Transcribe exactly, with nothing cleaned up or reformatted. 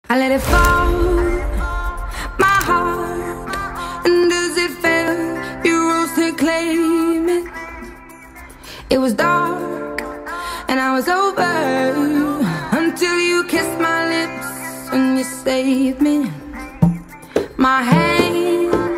I let it fall, my heart, and as it fell, you rose to claim it. It was dark, and I was over, until you kissed my lips and you saved me. My hand